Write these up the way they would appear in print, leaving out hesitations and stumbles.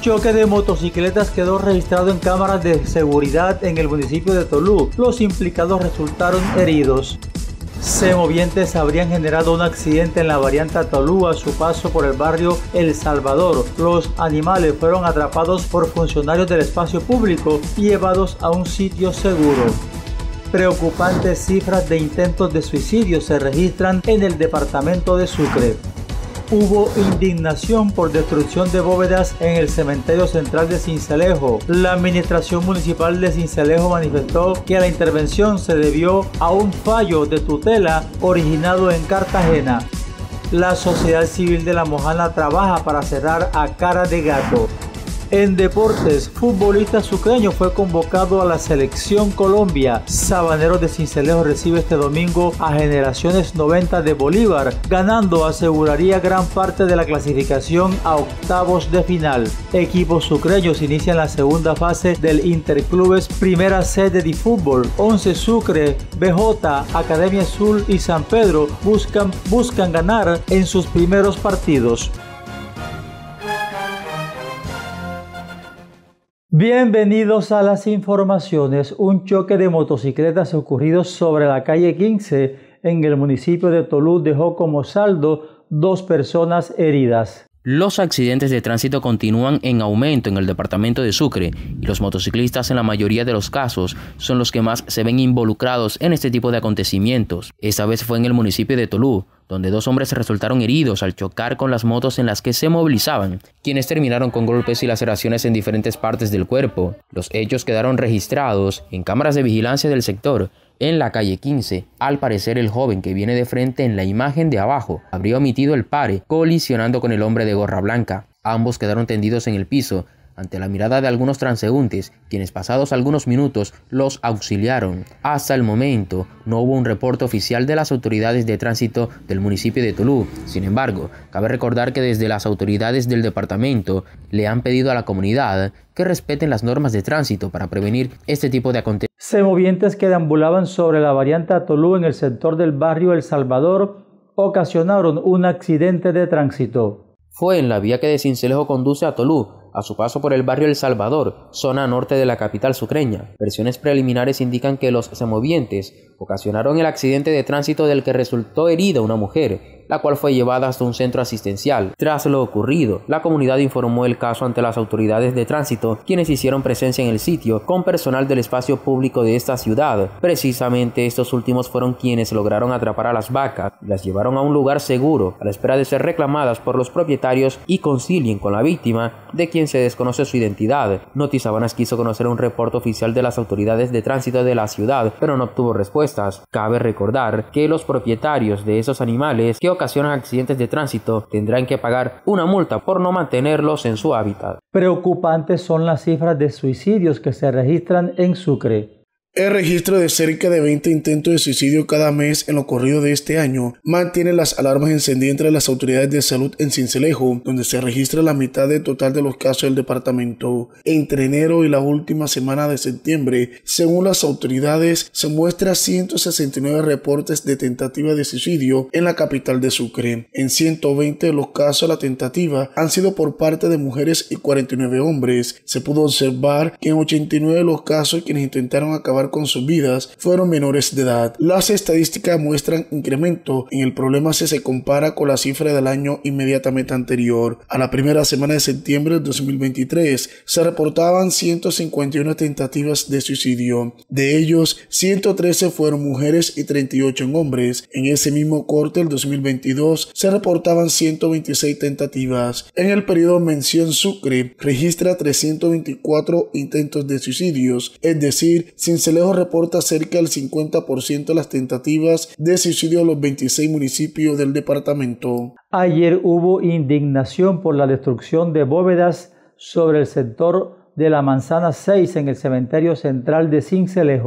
Un choque de motocicletas quedó registrado en cámaras de seguridad en el municipio de Tolú. Los implicados resultaron heridos. Semovientes habrían generado un accidente en la variante Tolú a su paso por el barrio El Salvador. Los animales fueron atrapados por funcionarios del espacio público y llevados a un sitio seguro. Preocupantes cifras de intentos de suicidio se registran en el departamento de Sucre. Hubo indignación por destrucción de bóvedas en el cementerio central de Sincelejo. La administración municipal de Sincelejo manifestó que la intervención se debió a un fallo de tutela originado en Cartagena. La sociedad civil de La Mojana trabaja para cerrar a Cara de Gato. En deportes, futbolista sucreño fue convocado a la Selección Colombia. Sabaneros de Sincelejo recibe este domingo a Generaciones 90 de Bolívar. Ganando aseguraría gran parte de la clasificación a octavos de final. Equipos sucreños inician la segunda fase del Interclubes Primera Sede de Fútbol. 11 Sucre, BJ, Academia Azul y San Pedro buscan ganar en sus primeros partidos. Bienvenidos a las informaciones. Un choque de motocicletas ocurrido sobre la calle 15 en el municipio de Tolú dejó como saldo 2 personas heridas. Los accidentes de tránsito continúan en aumento en el departamento de Sucre y los motociclistas en la mayoría de los casos son los que más se ven involucrados en este tipo de acontecimientos. Esta vez fue en el municipio de Tolú, donde 2 hombres resultaron heridos al chocar con las motos en las que se movilizaban, quienes terminaron con golpes y laceraciones en diferentes partes del cuerpo. Los hechos quedaron registrados en cámaras de vigilancia del sector, en la calle 15. Al parecer, el joven que viene de frente en la imagen de abajo habría omitido el pare, colisionando con el hombre de gorra blanca. Ambos quedaron tendidos en el piso, ante la mirada de algunos transeúntes, quienes pasados algunos minutos los auxiliaron. Hasta el momento no hubo un reporte oficial de las autoridades de tránsito del municipio de Tolú. Sin embargo, cabe recordar que desde las autoridades del departamento le han pedido a la comunidad que respeten las normas de tránsito para prevenir este tipo de acontecimientos. Semovientes que deambulaban sobre la variante Tolú en el sector del barrio El Salvador ocasionaron un accidente de tránsito. Fue en la vía que de Sincelejo conduce a Tolú, a su paso por el barrio El Salvador, zona norte de la capital sucreña. Versiones preliminares indican que los semovientes ocasionaron el accidente de tránsito del que resultó herida una mujer, la cual fue llevada hasta un centro asistencial. Tras lo ocurrido, la comunidad informó el caso ante las autoridades de tránsito, quienes hicieron presencia en el sitio con personal del espacio público de esta ciudad. Precisamente estos últimos fueron quienes lograron atrapar a las vacas y las llevaron a un lugar seguro, a la espera de ser reclamadas por los propietarios y concilien con la víctima, de quien se desconoce su identidad. Notisabanas quiso conocer un reporte oficial de las autoridades de tránsito de la ciudad, pero no obtuvo respuestas. Cabe recordar que los propietarios de esos animales que ocasionan accidentes de tránsito tendrán que pagar una multa por no mantenerlos en su hábitat. Preocupantes son las cifras de suicidios que se registran en Sucre. El registro de cerca de 20 intentos de suicidio cada mes en lo corrido de este año mantiene las alarmas encendidas entre las autoridades de salud en Sincelejo, donde se registra la mitad del total de los casos del departamento. Entre enero y la última semana de septiembre, según las autoridades, se muestra 169 reportes de tentativa de suicidio en la capital de Sucre. En 120 de los casos, la tentativa han sido por parte de mujeres y 49 hombres. Se pudo observar que en 89 de los casos quienes intentaron acabar con sus vidas fueron menores de edad. Las estadísticas muestran incremento en el problema si se compara con la cifra del año inmediatamente anterior. A la primera semana de septiembre de 2023 se reportaban 151 tentativas de suicidio. De ellos, 113 fueron mujeres y 38 en hombres. En ese mismo corte del 2022 se reportaban 126 tentativas. En el periodo mención Sucre registra 324 intentos de suicidios, es decir, Sincelejo reporta cerca del 50% de las tentativas de suicidio en los 26 municipios del departamento. Ayer hubo indignación por la destrucción de bóvedas sobre el sector de la Manzana 6 en el cementerio central de Sincelejo.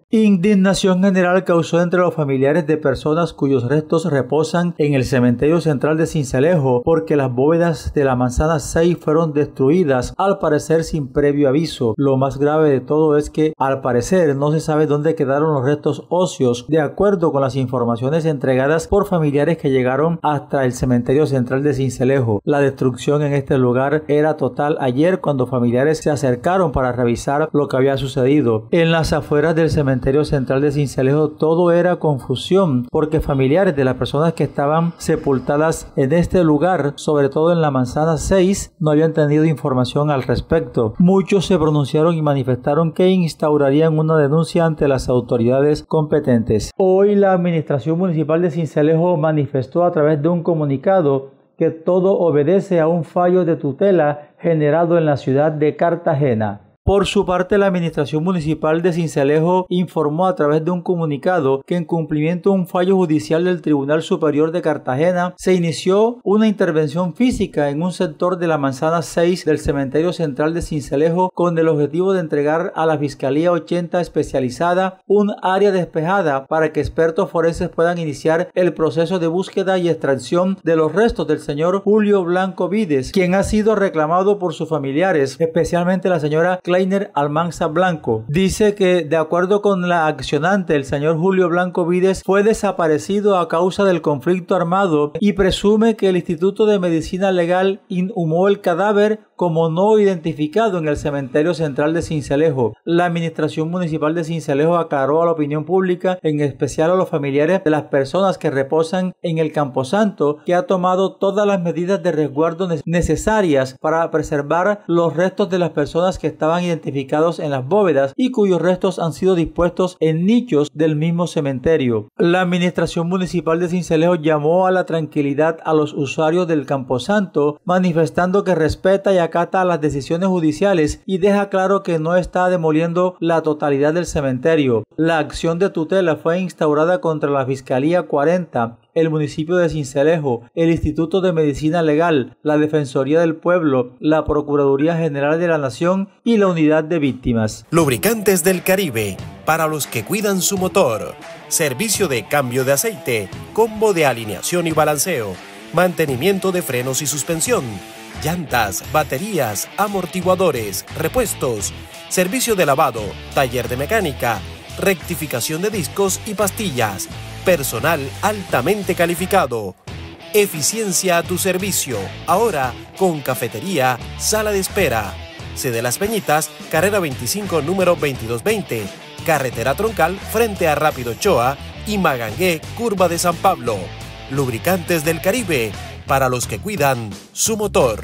Indignación general causó entre los familiares de personas cuyos restos reposan en el cementerio central de Sincelejo porque las bóvedas de la manzana 6 fueron destruidas, al parecer sin previo aviso. Lo más grave de todo es que, al parecer, no se sabe dónde quedaron los restos óseos, de acuerdo con las informaciones entregadas por familiares que llegaron hasta el cementerio central de Sincelejo. La destrucción en este lugar era total ayer cuando familiares se acercaron para revisar lo que había sucedido. En las afueras del cementerio central de Sincelejo todo era confusión porque familiares de las personas que estaban sepultadas en este lugar, sobre todo en la manzana 6, no habían tenido información al respecto. Muchos se pronunciaron y manifestaron que instaurarían una denuncia ante las autoridades competentes. Hoy la administración municipal de Sincelejo manifestó a través de un comunicado que todo obedece a un fallo de tutela generado en la ciudad de Cartagena. Por su parte, la Administración Municipal de Sincelejo informó a través de un comunicado que en cumplimiento de un fallo judicial del Tribunal Superior de Cartagena se inició una intervención física en un sector de la manzana 6 del cementerio central de Sincelejo con el objetivo de entregar a la Fiscalía 80 especializada un área despejada para que expertos forenses puedan iniciar el proceso de búsqueda y extracción de los restos del señor Julio Blanco Vides, quien ha sido reclamado por sus familiares, especialmente la señora Kleiner Almanza Blanco. Dice que, de acuerdo con la accionante, el señor Julio Blanco Vides fue desaparecido a causa del conflicto armado y presume que el Instituto de Medicina Legal inhumó el cadáver como no identificado en el cementerio central de Sincelejo. La Administración Municipal de Sincelejo aclaró a la opinión pública, en especial a los familiares de las personas que reposan en el Camposanto, que ha tomado todas las medidas de resguardo necesarias para preservar los restos de las personas que estaban identificados en las bóvedas y cuyos restos han sido dispuestos en nichos del mismo cementerio. La Administración Municipal de Sincelejo llamó a la tranquilidad a los usuarios del Camposanto, manifestando que respeta y acata las decisiones judiciales y deja claro que no está demoliendo la totalidad del cementerio. La acción de tutela fue instaurada contra la Fiscalía 40, el municipio de Sincelejo, el Instituto de Medicina Legal, la Defensoría del Pueblo, la Procuraduría General de la Nación y la Unidad de Víctimas. Lubricantes del Caribe, para los que cuidan su motor. Servicio de cambio de aceite, combo de alineación y balanceo, mantenimiento de frenos y suspensión, llantas, baterías, amortiguadores, repuestos, servicio de lavado, taller de mecánica, rectificación de discos y pastillas, personal altamente calificado. Eficiencia a tu servicio, ahora con cafetería, sala de espera. Sede Las Peñitas, carrera 25, número 2220, carretera troncal frente a Rápido Ochoa y Magangué, curva de San Pablo. Lubricantes del Caribe, para los que cuidan su motor.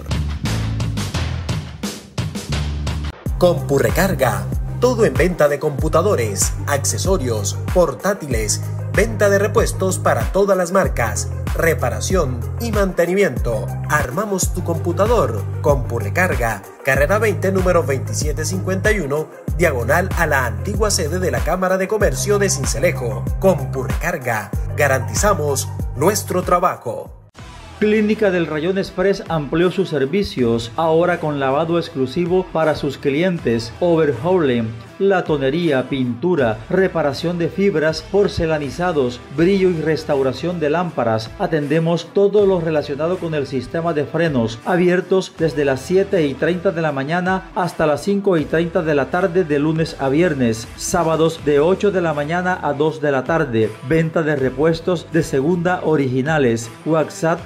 CompuRecarga, todo en venta de computadores, accesorios, portátiles, venta de repuestos para todas las marcas, reparación y mantenimiento. Armamos tu computador. CompuRecarga, carrera 20, número 2751, diagonal a la antigua sede de la Cámara de Comercio de Sincelejo. CompuRecarga, garantizamos nuestro trabajo. Clínica del Rayón Express amplió sus servicios, ahora con lavado exclusivo para sus clientes, overhauling, latonería, pintura, reparación de fibras, porcelanizados, brillo y restauración de lámparas. Atendemos todo lo relacionado con el sistema de frenos, abiertos desde las 7:30 de la mañana hasta las 5:30 de la tarde de lunes a viernes, sábados de 8 de la mañana a 2 de la tarde, venta de repuestos de segunda originales. WhatsApp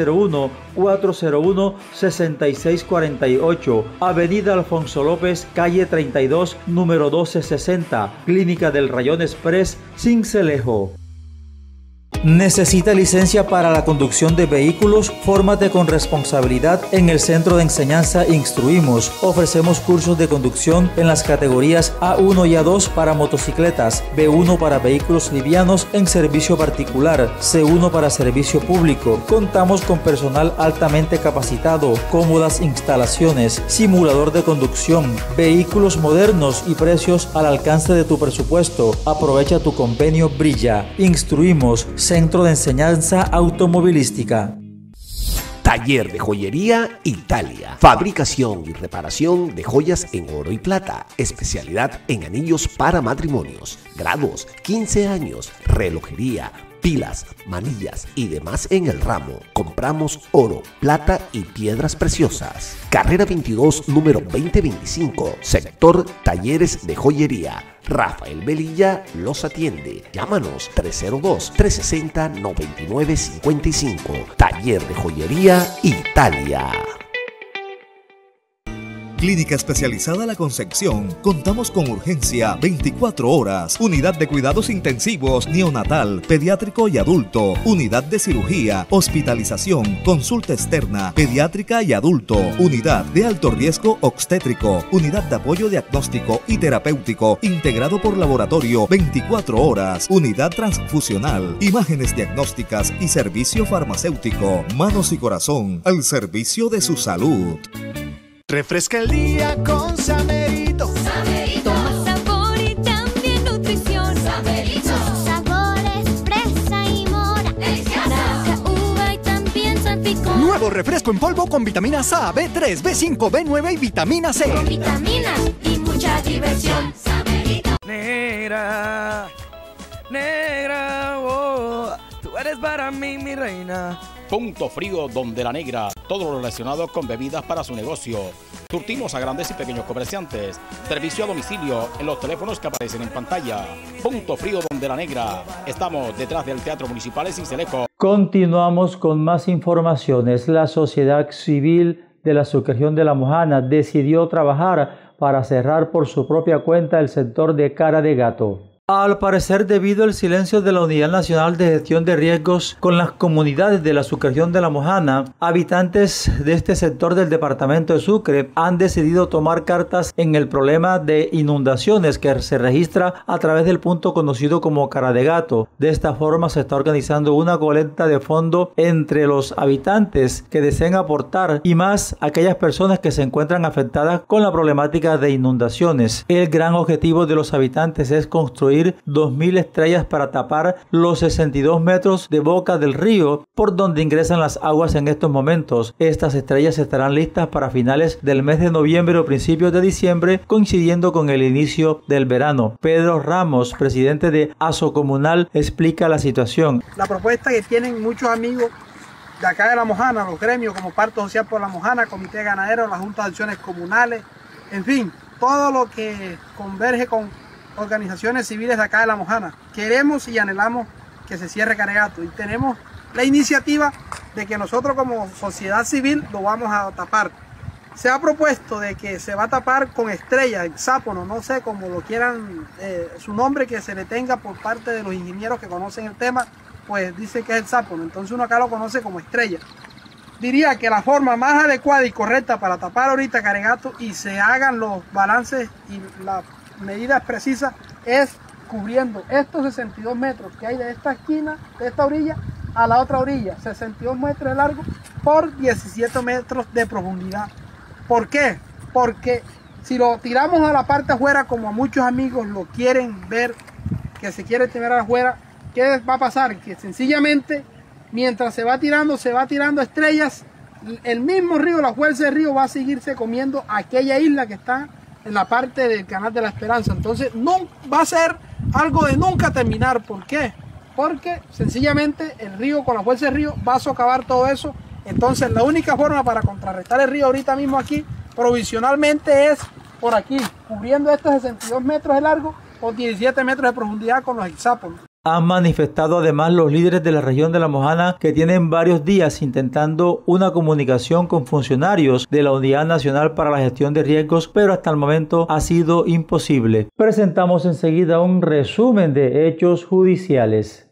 301-401-6648, Avenida Alfonso López, calle 32, número 1260, Clínica del Rayón Express, Sincelejo. ¿Necesita licencia para la conducción de vehículos? Fórmate con responsabilidad en el Centro de Enseñanza Instruimos. Ofrecemos cursos de conducción en las categorías A1 y A2 para motocicletas, B1 para vehículos livianos en servicio particular, C1 para servicio público. Contamos con personal altamente capacitado, cómodas instalaciones, simulador de conducción, vehículos modernos y precios al alcance de tu presupuesto. Aprovecha tu convenio Brilla. Instruimos, Centro de Enseñanza Automovilística. Taller de Joyería Italia. Fabricación y reparación de joyas en oro y plata. Especialidad en anillos para matrimonios, graduados, 15 años, relojería, pilas, manillas y demás en el ramo. Compramos oro, plata y piedras preciosas. Carrera 22, número 2025, sector Talleres de Joyería. Rafael Velilla los atiende. Llámanos 302-360-9955. Taller de Joyería Italia. Clínica Especializada La Concepción. Contamos con urgencia 24 horas. Unidad de cuidados intensivos, neonatal, pediátrico y adulto. Unidad de cirugía, hospitalización, consulta externa, pediátrica y adulto. Unidad de alto riesgo obstétrico. Unidad de apoyo diagnóstico y terapéutico integrado por laboratorio 24 horas. Unidad transfusional, imágenes diagnósticas y servicio farmacéutico. Manos y corazón al servicio de su salud. Refresca el día con Samerito. Samerito. Toma sabor y también nutrición. Samerito. Sus sabores, fresa y mora. Naranja, uva y también salpicón. Nuevo refresco en polvo con vitaminas A, B3, B5, B9 y vitamina C. Con vitaminas y mucha diversión. Samerito. Negra, negra, oh, tú eres para mí mi reina. Punto Frío Donde la Negra, todo lo relacionado con bebidas para su negocio. Surtimos a grandes y pequeños comerciantes. Servicio a domicilio en los teléfonos que aparecen en pantalla. Punto Frío Donde la Negra. Estamos detrás del Teatro Municipal de Sincelejo. Continuamos con más informaciones. La sociedad civil de la subregión de La Mojana decidió trabajar para cerrar por su propia cuenta el sector de Cara de Gato. Al parecer, debido al silencio de la Unidad Nacional de Gestión de Riesgos con las comunidades de la subregión de La Mojana, habitantes de este sector del departamento de Sucre han decidido tomar cartas en el problema de inundaciones que se registra a través del punto conocido como Cara de Gato. De esta forma se está organizando una colecta de fondo entre los habitantes que deseen aportar y más aquellas personas que se encuentran afectadas con la problemática de inundaciones. El gran objetivo de los habitantes es construir 2.000 estrellas para tapar los 62 metros de boca del río por donde ingresan las aguas en estos momentos. Estas estrellas estarán listas para finales del mes de noviembre o principios de diciembre, coincidiendo con el inicio del verano. Pedro Ramos, presidente de ASO Comunal, explica la situación. La propuesta que tienen muchos amigos de acá de La Mojana, los gremios como Pacto Social por La Mojana, Comité Ganadero, la Junta de Acciones Comunales, en fin, todo lo que converge con organizaciones civiles de acá de La Mojana. Queremos y anhelamos que se cierre Cara de Gato y tenemos la iniciativa de que nosotros como sociedad civil lo vamos a tapar. Se ha propuesto de que se va a tapar con estrellas, hexápono, no sé cómo lo quieran, su nombre que se le tenga por parte de los ingenieros que conocen el tema, pues dice que es hexápono, entonces uno acá lo conoce como estrella. Diría que la forma más adecuada y correcta para tapar ahorita Cara de Gato y se hagan los balances y las medidas precisas es cubriendo estos 62 metros que hay de esta esquina, de esta orilla a la otra orilla, 62 metros de largo por 17 metros de profundidad. ¿Por qué? Porque si lo tiramos a la parte afuera, como a muchos amigos lo quieren ver, que se quiere tirar afuera, ¿qué va a pasar? Que sencillamente, mientras se va tirando estrellas, el mismo río, la fuerza del río va a seguirse comiendo aquella isla que está en la parte del Canal de la Esperanza. Entonces no va a ser algo de nunca terminar. ¿Por qué? Porque sencillamente el río, con la fuerza del río, va a socavar todo eso. Entonces la única forma para contrarrestar el río ahorita mismo aquí, provisionalmente, es por aquí, cubriendo estos 62 metros de largo por 17 metros de profundidad con los hexáponos. Han manifestado además los líderes de la región de La Mojana que tienen varios días intentando una comunicación con funcionarios de la Unidad Nacional para la Gestión de Riesgos, pero hasta el momento ha sido imposible. Presentamos enseguida un resumen de hechos judiciales.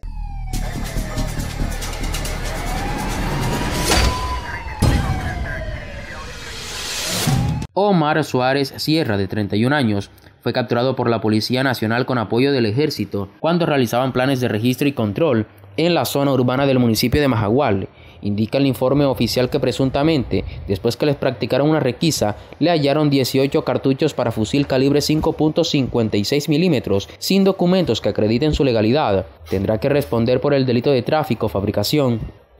Omar Suárez Sierra, de 31 años, fue capturado por la Policía Nacional con apoyo del Ejército cuando realizaban planes de registro y control en la zona urbana del municipio de Majagual. Indica el informe oficial que presuntamente, después que les practicaron una requisa, le hallaron 18 cartuchos para fusil calibre 5.56 milímetros sin documentos que acrediten su legalidad. Tendrá que responder por el delito de tráfico, fabricación,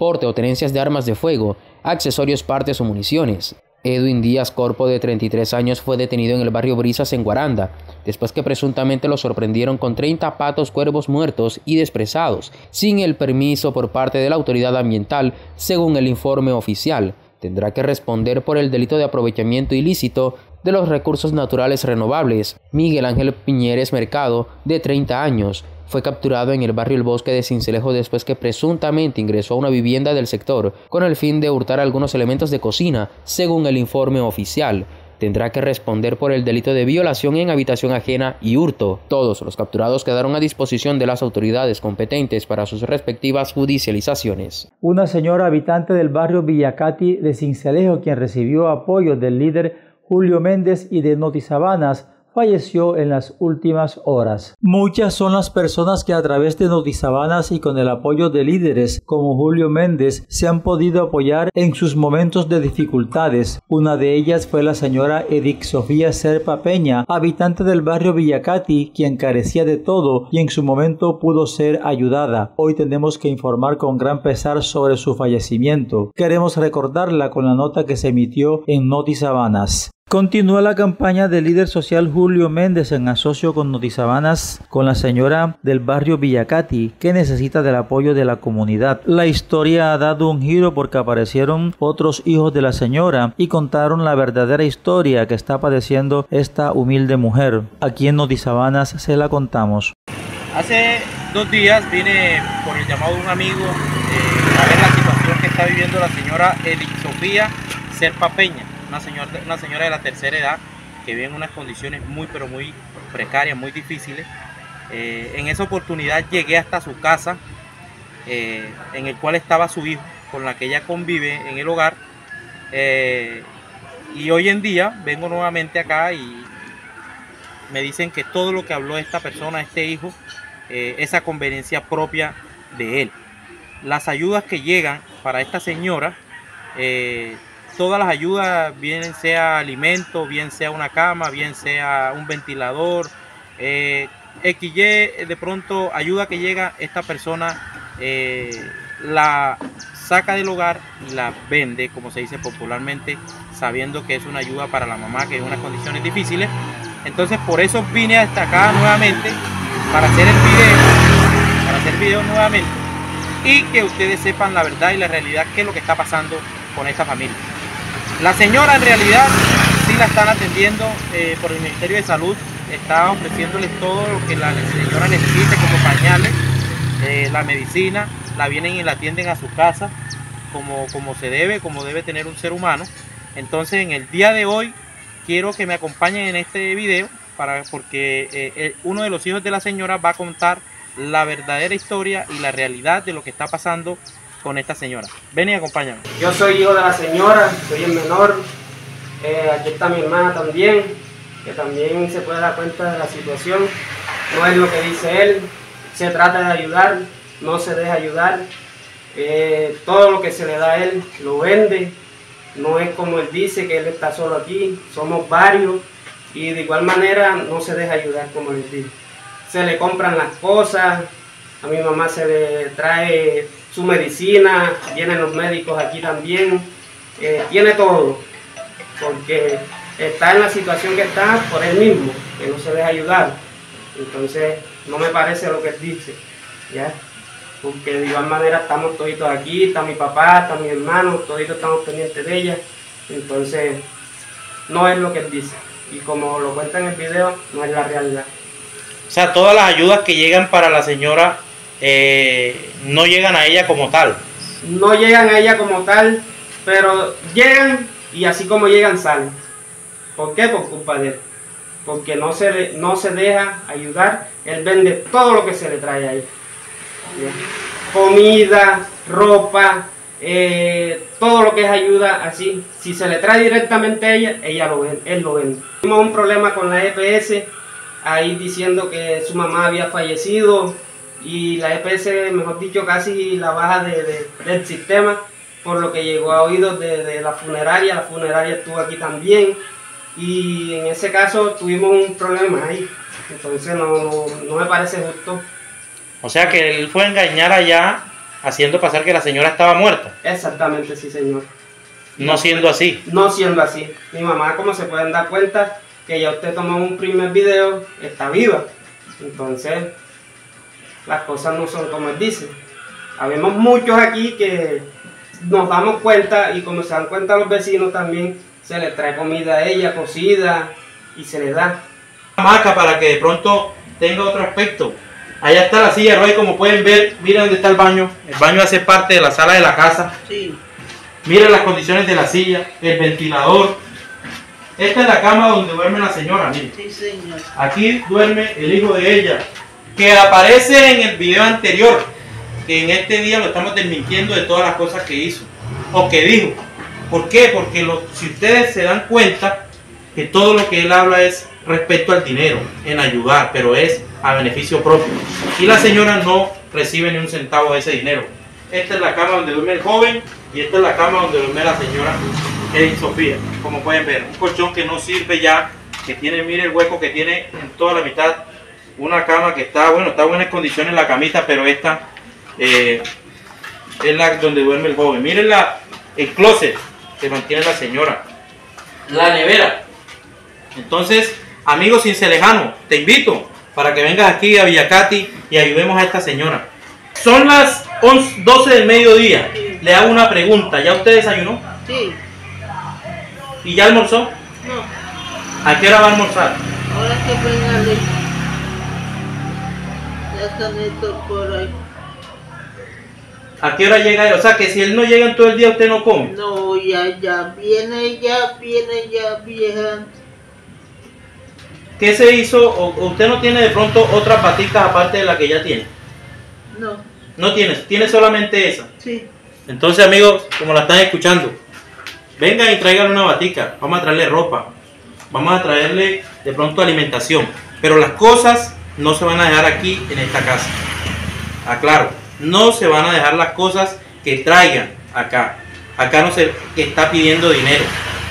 porte o tenencias de armas de fuego, accesorios, partes o municiones. Edwin Díaz Corpo, de 33 años, fue detenido en el barrio Brisas, en Guaranda, después que presuntamente lo sorprendieron con 30 patos cuervos muertos y desprezados, sin el permiso por parte de la autoridad ambiental, según el informe oficial. Tendrá que responder por el delito de aprovechamiento ilícito de los recursos naturales renovables. Miguel Ángel Piñeres Mercado, de 30 años, fue capturado en el barrio El Bosque de Sincelejo después que presuntamente ingresó a una vivienda del sector con el fin de hurtar algunos elementos de cocina, según el informe oficial. Tendrá que responder por el delito de violación en habitación ajena y hurto. Todos los capturados quedaron a disposición de las autoridades competentes para sus respectivas judicializaciones. Una señora habitante del barrio Villacati de Sincelejo, quien recibió apoyo del líder Julio Méndez y de Notisabanas, falleció en las últimas horas. Muchas son las personas que a través de Notisabanas y con el apoyo de líderes como Julio Méndez se han podido apoyar en sus momentos de dificultades. Una de ellas fue la señora Edith Sofía Serpa Peña, habitante del barrio Villacati, quien carecía de todo y en su momento pudo ser ayudada. Hoy tenemos que informar con gran pesar sobre su fallecimiento. Queremos recordarla con la nota que se emitió en Notisabanas. Continúa la campaña del líder social Julio Méndez en asocio con Notisabanas con la señora del barrio Villacati, que necesita del apoyo de la comunidad. La historia ha dado un giro porque aparecieron otros hijos de la señora y contaron la verdadera historia que está padeciendo esta humilde mujer. Aquí en Notisabanas se la contamos. Hace 2 días vine por el llamado de un amigo a ver la situación que está viviendo la señora Edith Sofía Serpa Peña. Una señora de la tercera edad que vive en unas condiciones muy precarias, muy difíciles. En esa oportunidad llegué hasta su casa, en el cual estaba su hijo, con la que ella convive en el hogar. Y hoy en día vengo nuevamente acá y me dicen que todo lo que habló esta persona, este hijo, es a conveniencia propia de él. Las ayudas que llegan para esta señora, todas las ayudas, bien sea alimento, bien sea una cama, bien sea un ventilador, XY, de pronto ayuda que llega, esta persona la saca del hogar y la vende, como se dice popularmente, sabiendo que es una ayuda para la mamá que es en unas condiciones difíciles. Entonces por eso vine hasta acá nuevamente para hacer el video nuevamente y que ustedes sepan la verdad y la realidad, qué es lo que está pasando con esta familia. La señora en realidad sí la están atendiendo por el Ministerio de Salud, está ofreciéndoles todo lo que la señora necesite, como pañales, la medicina, la vienen y la atienden a su casa como debe tener un ser humano. Entonces en el día de hoy quiero que me acompañen en este video porque uno de los hijos de la señora va a contar la verdadera historia y la realidad de lo que está pasando con esta señora. Ven y acompáñame. Yo soy hijo de la señora, soy el menor. Aquí está mi hermana también, que también se puede dar cuenta de la situación. No es lo que dice él, se trata de ayudar, no se deja ayudar. Todo lo que se le da a él lo vende. No es como él dice, que él está solo aquí, somos varios. Y de igual manera no se deja ayudar, como les digo. Se le compran las cosas, a mi mamá se le trae su medicina, vienen los médicos aquí también, tiene todo, porque está en la situación que está por él mismo, que no se deja ayudar. Entonces no me parece lo que él dice, ¿ya? Porque de igual manera estamos toditos aquí, está mi papá, está mi hermano, toditos estamos pendientes de ella. Entonces no es lo que él dice, y como lo cuenta en el video, no es la realidad. O sea, todas las ayudas que llegan para la señora no llegan a ella como tal. No llegan a ella como tal, pero llegan y así como llegan salen. ¿Por qué? Por culpa de él. Porque no se deja ayudar. Él vende todo lo que se le trae a ella. Comida, ropa, todo lo que es ayuda así. Si se le trae directamente a ella, él lo vende. Tuvimos un problema con la EPS, ahí diciendo que su mamá había fallecido. Y la EPS, mejor dicho, casi la baja del sistema, por lo que llegó a oídos de la funeraria estuvo aquí también, y en ese caso tuvimos un problema ahí, entonces no me parece justo. O sea que él fue a engañar allá haciendo pasar que la señora estaba muerta. Exactamente, sí, señor. No siendo así. No siendo así. Mi mamá, como se pueden dar cuenta, que ya usted tomó un primer video, está viva. Entonces, las cosas no son como él dice. Habemos muchos aquí que nos damos cuenta, y como se dan cuenta los vecinos también, se les trae comida a ella, cocida, y se les da. Hamaca para que de pronto tenga otro aspecto. Allá está la silla de ruedas, como pueden ver, miren dónde está el baño. El baño hace parte de la sala de la casa. Sí. Miren las condiciones de la silla, el ventilador. Esta es la cama donde duerme la señora, miren. Sí, señor. Aquí duerme el hijo de ella, que aparece en el video anterior, que en este día lo estamos desmintiendo de todas las cosas que hizo, o que dijo. ¿Por qué? Porque si ustedes se dan cuenta, que todo lo que él habla es respecto al dinero, en ayudar, pero es a beneficio propio. Y la señora no recibe ni un centavo de ese dinero. Esta es la cama donde duerme el joven, y esta es la cama donde duerme la señora Edith Sofía. Como pueden ver, un colchón que no sirve ya, que tiene, mire el hueco que tiene en toda la mitad. Una cama que está, bueno, está en buenas condiciones la camita, pero esta es la donde duerme el joven. Miren el closet que mantiene la señora, la nevera. Entonces, amigos cincelejanos, te invito para que vengas aquí a Villacati y ayudemos a esta señora. Son las 12 del mediodía. Le hago una pregunta. ¿Ya usted desayunó? Sí. ¿Y ya almorzó? No. ¿A qué hora va a almorzar? Ahora que venga a leer. Ya están estos por ahí. ¿A qué hora llega él? O sea, que si él no llega en todo el día, usted no come. No, ya viene vieja. ¿Qué se hizo? ¿O usted no tiene de pronto otras paticas aparte de la que ya tiene? No. No tiene solamente esa. Sí. Entonces, amigos, como la están escuchando, vengan y traigan una batica. Vamos a traerle ropa. Vamos a traerle de pronto alimentación. Pero las cosas no se van a dejar aquí en esta casa. Aclaro, no se van a dejar las cosas que traigan acá. Acá no se está pidiendo dinero.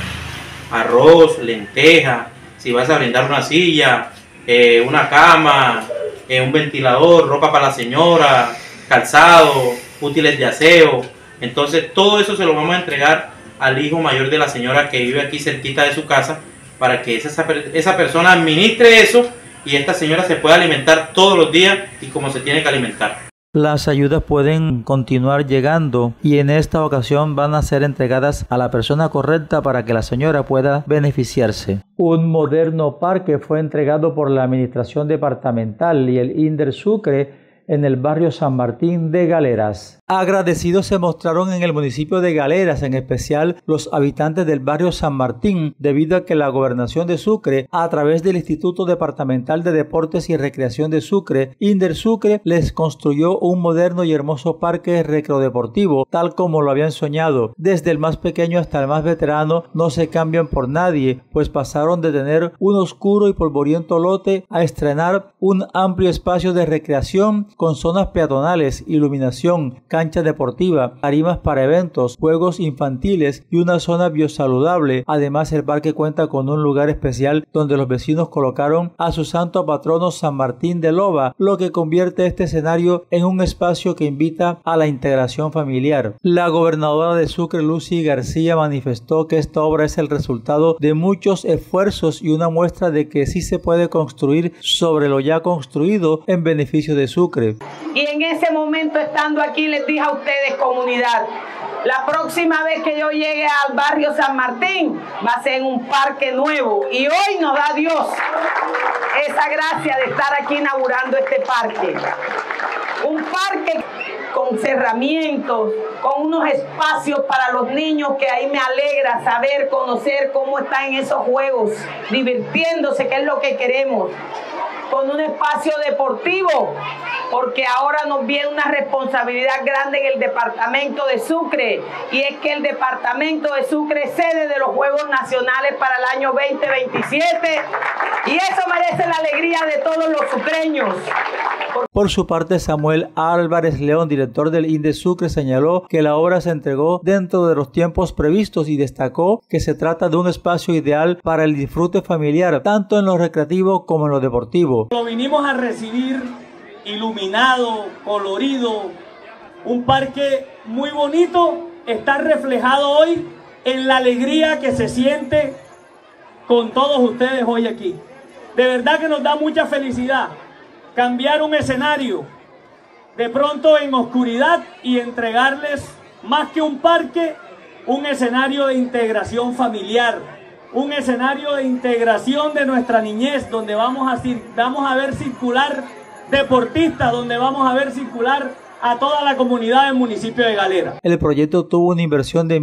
Arroz, lenteja, si vas a brindar una silla, una cama, un ventilador, ropa para la señora, calzado, útiles de aseo. Entonces todo eso se lo vamos a entregar al hijo mayor de la señora que vive aquí cerquita de su casa, para que esa persona administre eso y esta señora se pueda alimentar todos los días y como se tiene que alimentar. Las ayudas pueden continuar llegando y en esta ocasión van a ser entregadas a la persona correcta para que la señora pueda beneficiarse. Un moderno parque fue entregado por la Administración Departamental y el INDER Sucre en el barrio San Martín de Galeras. Agradecidos se mostraron en el municipio de Galeras, en especial los habitantes del barrio San Martín, debido a que la Gobernación de Sucre, a través del Instituto Departamental de Deportes y Recreación de Sucre, INDER Sucre, les construyó un moderno y hermoso parque recreodeportivo, tal como lo habían soñado. Desde el más pequeño hasta el más veterano no se cambian por nadie, pues pasaron de tener un oscuro y polvoriento lote a estrenar un amplio espacio de recreación con zonas peatonales, iluminación, cancha deportiva, tarimas para eventos, juegos infantiles y una zona biosaludable. Además, el parque cuenta con un lugar especial donde los vecinos colocaron a su santo patrono San Martín de Loba, lo que convierte este escenario en un espacio que invita a la integración familiar. La gobernadora de Sucre, Lucy García, manifestó que esta obra es el resultado de muchos esfuerzos y una muestra de que sí se puede construir sobre lo ya construido en beneficio de Sucre. Y en ese momento, estando aquí, les dije a ustedes, comunidad, la próxima vez que yo llegue al barrio San Martín va a ser en un parque nuevo, y hoy nos da Dios esa gracia de estar aquí inaugurando este parque. Un parque con cerramientos, con unos espacios para los niños, que ahí me alegra saber, conocer cómo están en esos juegos, divirtiéndose, que es lo que queremos, con un espacio deportivo, porque ahora nos viene una responsabilidad grande en el departamento de Sucre, y es que el departamento de Sucre es sede de los Juegos Nacionales para el año 2027, y eso merece la alegría de todos los sucreños. Por su parte, Samuel Álvarez León, director del INDER Sucre, señaló que la obra se entregó dentro de los tiempos previstos y destacó que se trata de un espacio ideal para el disfrute familiar, tanto en lo recreativo como en lo deportivo. Lo vinimos a recibir iluminado, colorido, un parque muy bonito, está reflejado hoy en la alegría que se siente con todos ustedes hoy aquí. De verdad que nos da mucha felicidad cambiar un escenario de pronto en oscuridad y entregarles más que un parque, un escenario de integración familiar, un escenario de integración de nuestra niñez, donde vamos a ver circular deportistas, donde vamos a ver circular a toda la comunidad del municipio de Galera. El proyecto tuvo una inversión de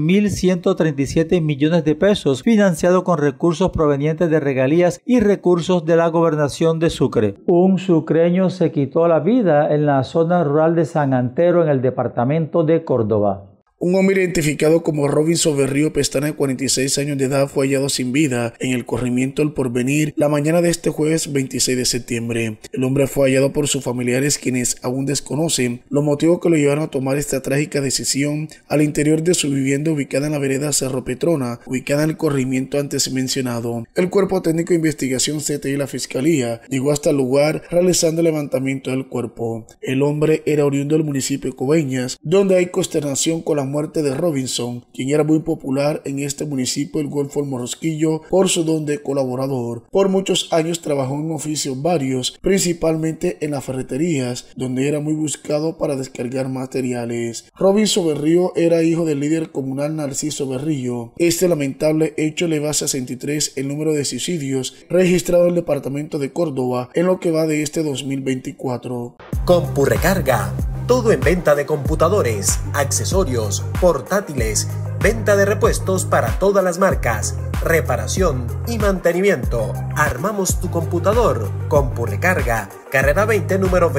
1.137 millones de pesos, financiado con recursos provenientes de regalías y recursos de la gobernación de Sucre. Un sucreño se quitó la vida en la zona rural de San Antero, en el departamento de Córdoba. Un hombre identificado como Robinson Berrío Pestana, de 46 años de edad, fue hallado sin vida en el corregimiento El Porvenir la mañana de este jueves 26 de septiembre. El hombre fue hallado por sus familiares, quienes aún desconocen los motivos que lo llevaron a tomar esta trágica decisión al interior de su vivienda ubicada en la vereda Cerro Petrona, ubicada en el corregimiento antes mencionado. El Cuerpo Técnico de Investigación CTI y la Fiscalía llegó hasta el lugar realizando el levantamiento del cuerpo. El hombre era oriundo del municipio de Coveñas, donde hay consternación con la muerte de Robinson, quien era muy popular en este municipio del Golfo del Morrosquillo por su don de colaborador. Por muchos años trabajó en oficios varios, principalmente en las ferreterías, donde era muy buscado para descargar materiales. Robinson Berrío era hijo del líder comunal Narciso Berrío. Este lamentable hecho eleva a 63 el número de suicidios registrado en el departamento de Córdoba en lo que va de este 2024. CompuRecarga. Todo en venta de computadores, accesorios, portátiles, venta de repuestos para todas las marcas, reparación y mantenimiento. Armamos tu computador. CompuRecarga, carrera 20, número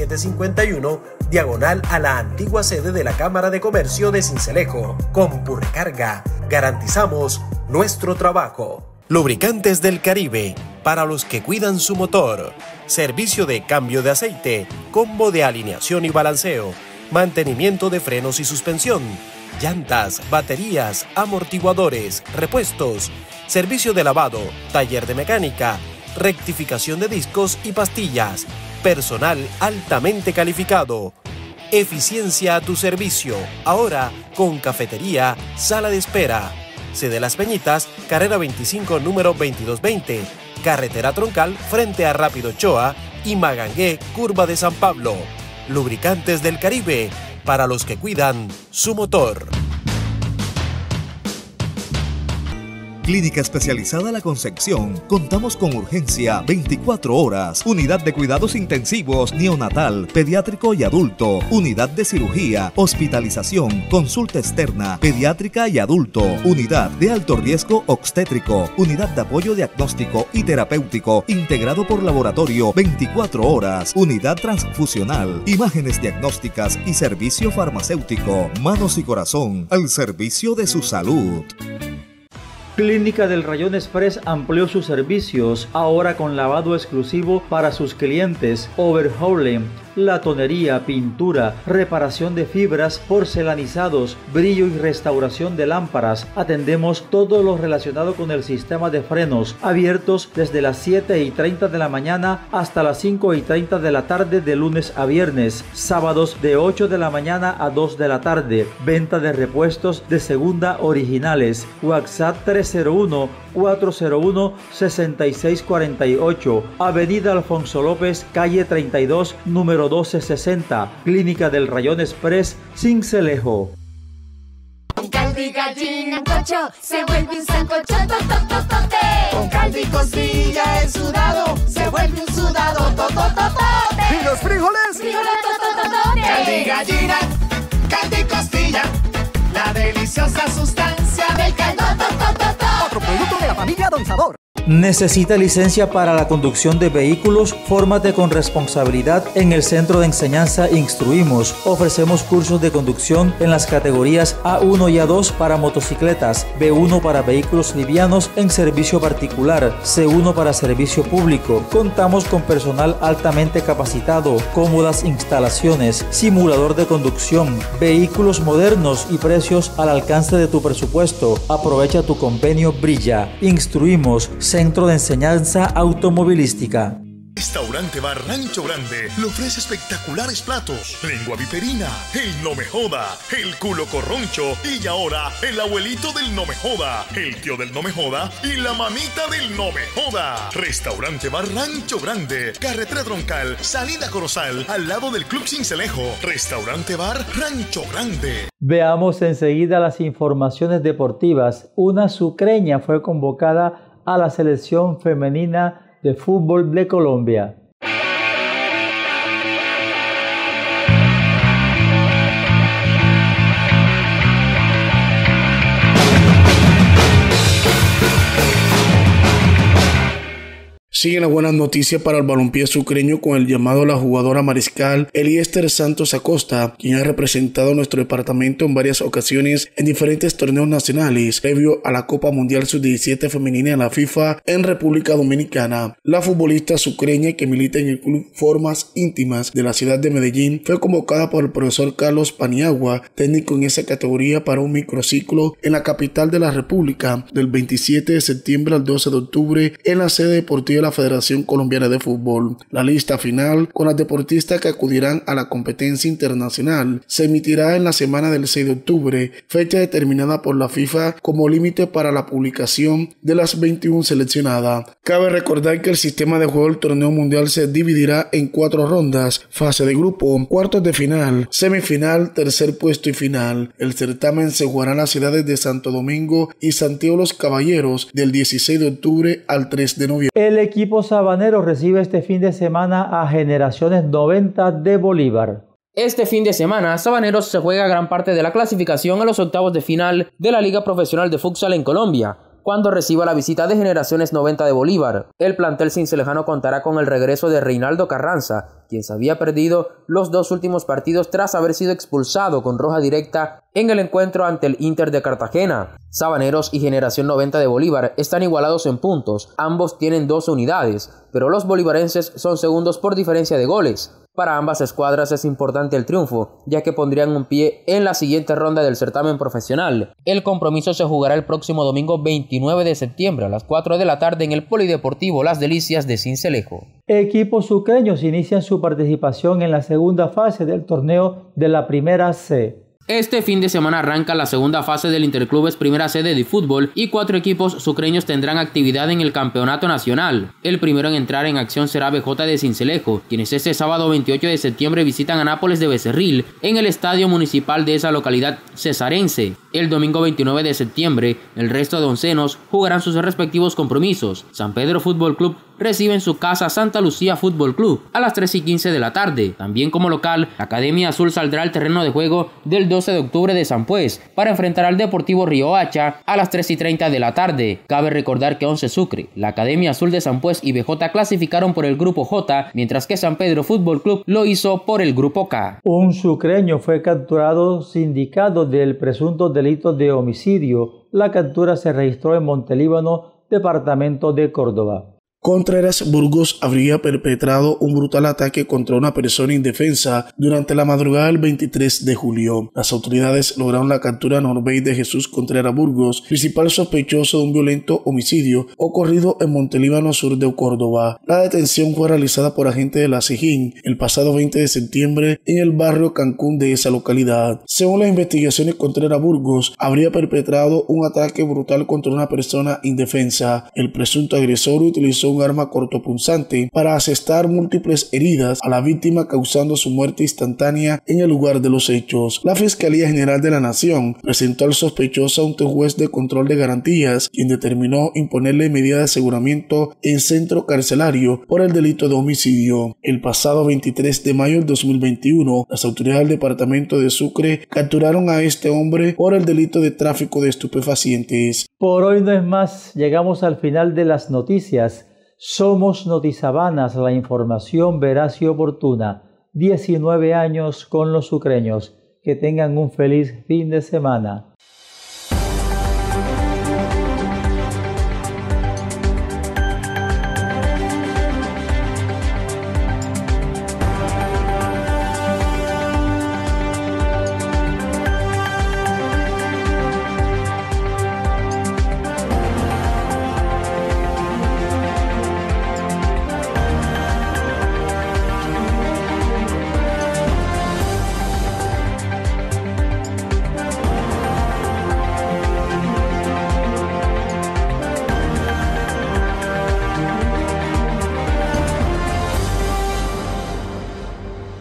2751, diagonal a la antigua sede de la Cámara de Comercio de Sincelejo. CompuRecarga, garantizamos nuestro trabajo. Lubricantes del Caribe, para los que cuidan su motor. Servicio de cambio de aceite, combo de alineación y balanceo, mantenimiento de frenos y suspensión, llantas, baterías, amortiguadores, repuestos, servicio de lavado, taller de mecánica, rectificación de discos y pastillas, personal altamente calificado. Eficiencia a tu servicio, ahora con cafetería, sala de espera. Sede Las Peñitas, carrera 25, número 2220, carretera troncal frente a Rápido Ochoa y Magangué, curva de San Pablo. Lubricantes del Caribe, para los que cuidan su motor. Clínica Especializada La Concepción. Contamos con urgencia 24 horas. Unidad de cuidados intensivos, neonatal, pediátrico y adulto. Unidad de cirugía, hospitalización, consulta externa, pediátrica y adulto. Unidad de alto riesgo obstétrico. Unidad de apoyo diagnóstico y terapéutico integrado por laboratorio 24 horas. Unidad transfusional, imágenes diagnósticas y servicio farmacéutico. Manos y corazón al servicio de su salud. Clínica del Rayón Express amplió sus servicios, ahora con lavado exclusivo para sus clientes, overhauling, latonería, pintura, reparación de fibras, porcelanizados, brillo y restauración de lámparas. Atendemos todo lo relacionado con el sistema de frenos, abiertos desde las 7:30 de la mañana hasta las 5:30 de la tarde de lunes a viernes, sábados de 8 de la mañana a 2 de la tarde, venta de repuestos de segunda originales. WhatsApp 301-401-6648, Avenida Alfonso López, calle 32, número 1260, Clínica del Rayón Express, Sincelejo. Con caldo y gallina en cocho se vuelve un sancocho totototote. Con caldo y costilla el sudado se vuelve un sudado totototote. ¿Y los frijoles? Frijoles totototote. Caldo y gallina, caldo y costilla, la deliciosa sustancia del caldo totototote. Otro producto de la familia Don Sabor. ¿Necesita licencia para la conducción de vehículos? Fórmate con responsabilidad en el Centro de Enseñanza Instruimos. Ofrecemos cursos de conducción en las categorías A1 y A2 para motocicletas, B1 para vehículos livianos en servicio particular, C1 para servicio público. Contamos con personal altamente capacitado, cómodas instalaciones, simulador de conducción, vehículos modernos y precios al alcance de tu presupuesto. Aprovecha tu convenio Brilla. Instruimos, Centro de Enseñanza Automovilística. Restaurante Bar Rancho Grande le ofrece espectaculares platos, lengua viperina, el no me joda, el culo corroncho y ahora el abuelito del no me joda, el tío del no me joda y la mamita del no me joda. Restaurante Bar Rancho Grande, carretera troncal, salida Corozal, al lado del Club Cincelejo. Restaurante Bar Rancho Grande. Veamos enseguida las informaciones deportivas. Una sucreña fue convocada a la selección femenina de fútbol de Colombia. Siguen las buenas noticias para el balompié sucreño con el llamado a la jugadora mariscal Eliester Santos Acosta, quien ha representado a nuestro departamento en varias ocasiones en diferentes torneos nacionales previo a la Copa Mundial Sub-17 femenina de la FIFA en República Dominicana. La futbolista sucreña, que milita en el club Formas Íntimas de la ciudad de Medellín, fue convocada por el profesor Carlos Paniagua, técnico en esa categoría, para un microciclo en la capital de la República del 27 de septiembre al 12 de octubre en la sede deportiva de la Federación Colombiana de Fútbol. La lista final con las deportistas que acudirán a la competencia internacional se emitirá en la semana del 6 de octubre, fecha determinada por la FIFA como límite para la publicación de las 21 seleccionadas. Cabe recordar que el sistema de juego del torneo mundial se dividirá en 4 rondas: fase de grupo, cuartos de final, semifinal, tercer puesto y final. El certamen se jugará en las ciudades de Santo Domingo y Santiago Los Caballeros del 16 de octubre al 3 de noviembre. El equipo sabanero recibe este fin de semana a Generaciones 90 de Bolívar. Este fin de semana, Sabaneros se juega gran parte de la clasificación a los octavos de final de la Liga Profesional de Futsal en Colombia, cuando reciba la visita de Generaciones 90 de Bolívar. El plantel cincelejano contará con el regreso de Reinaldo Carranza, quien se había perdido los 2 últimos partidos tras haber sido expulsado con roja directa en el encuentro ante el Inter de Cartagena. Sabaneros y Generación 90 de Bolívar están igualados en puntos, ambos tienen 12 unidades, pero los bolivarenses son segundos por diferencia de goles. Para ambas escuadras es importante el triunfo, ya que pondrían un pie en la siguiente ronda del certamen profesional. El compromiso se jugará el próximo domingo 29 de septiembre a las 4 de la tarde en el Polideportivo Las Delicias de Cincelejo. Equipos sucreños inician su participación en la segunda fase del torneo de la Primera C. Este fin de semana arranca la segunda fase del Interclubes Primera C de fútbol y 4 equipos sucreños tendrán actividad en el campeonato nacional. El primero en entrar en acción será BJ de Cincelejo, quienes este sábado 28 de septiembre visitan a Nápoles de Becerril en el estadio municipal de esa localidad cesarense. El domingo 29 de septiembre, el resto de oncenos jugarán sus respectivos compromisos. San Pedro Fútbol Club recibe en su casa Santa Lucía Fútbol Club a las 3:15 de la tarde. También como local, la Academia Azul saldrá al terreno de juego del 12 de octubre de San Pues para enfrentar al Deportivo Riohacha a las 3:30 de la tarde. Cabe recordar que Once Sucre, la Academia Azul de San Pues y BJ clasificaron por el Grupo J, mientras que San Pedro Fútbol Club lo hizo por el Grupo K. Un sucreño fue capturado sindicado del presunto delito de homicidio. La captura se registró en Montelíbano, departamento de Córdoba. Contreras Burgos habría perpetrado un brutal ataque contra una persona indefensa durante la madrugada del 23 de julio. Las autoridades lograron la captura de Norbey de Jesús Contreras Burgos, principal sospechoso de un violento homicidio ocurrido en Montelíbano, sur de Córdoba. La detención fue realizada por agentes de la SIJIN el pasado 20 de septiembre en el barrio Cancún de esa localidad. Según las investigaciones, Contreras Burgos habría perpetrado un ataque brutal contra una persona indefensa. El presunto agresor utilizó un arma cortopunzante para asestar múltiples heridas a la víctima, causando su muerte instantánea en el lugar de los hechos. La Fiscalía General de la Nación presentó al sospechoso ante un juez de control de garantías, quien determinó imponerle medida de aseguramiento en centro carcelario por el delito de homicidio. El pasado 23 de mayo del 2021, las autoridades del departamento de Sucre capturaron a este hombre por el delito de tráfico de estupefacientes. Por hoy no es más, llegamos al final de las noticias. Somos Notisabanas, la información veraz y oportuna. 19 años con los sucreños. Que tengan un feliz fin de semana.